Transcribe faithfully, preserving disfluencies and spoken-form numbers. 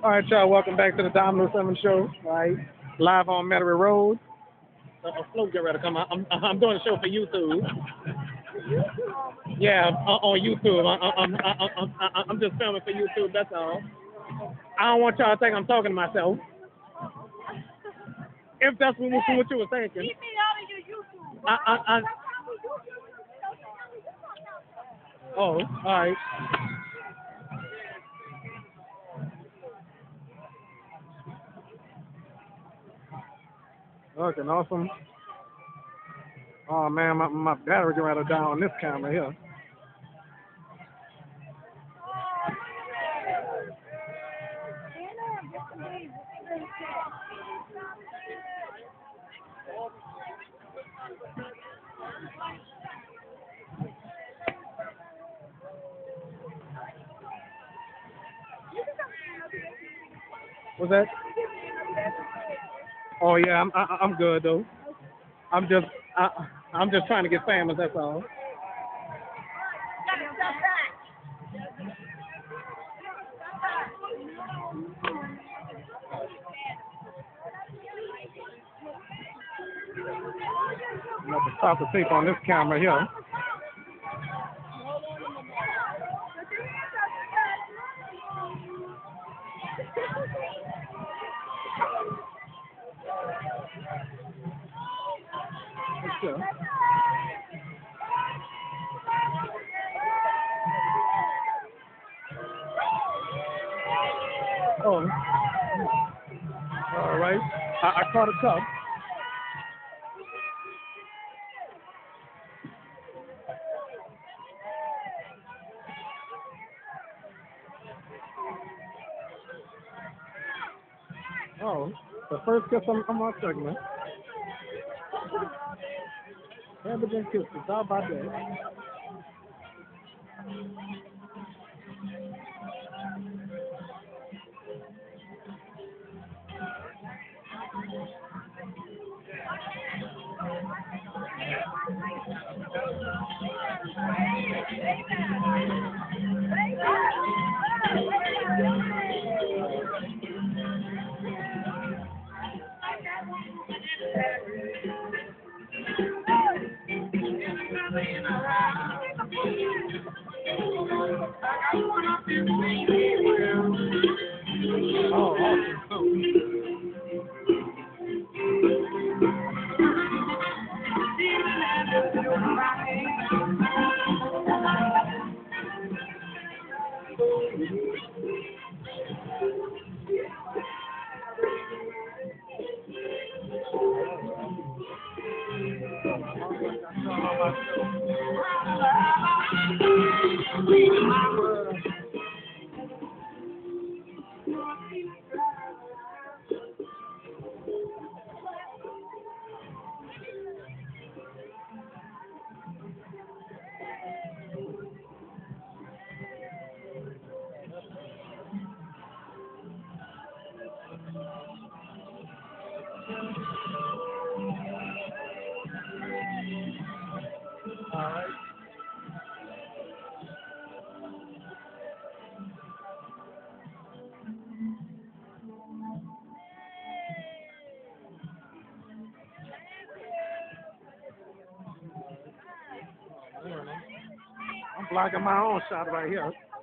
All right, y'all. Welcome back to the Domino Seven Show. All right, live on Metairie Road. Uh, a float get ready to come out. I'm, I'm doing a show for YouTube. Yeah, on, on YouTube. I, I, I'm, I, I, I, I'm just filming for YouTube. That's all. I don't want y'all to think I'm talking to myself. If that's what, what you were thinking. I, I, I, oh, all right. Looking awesome. Oh man, my, my battery getting ready to die on this camera here. What's that? Oh yeah, I'm I, I'm good though. I'm just I, I'm just trying to get famous. That's all. I'm gonna stop the tape on this camera here. Sure. Oh, all right. I, I caught a cup. Oh, the first kiss on, on my segment. Evident kisses. How about that? Oh, awesome. All right. I'm blocking my own shot right here.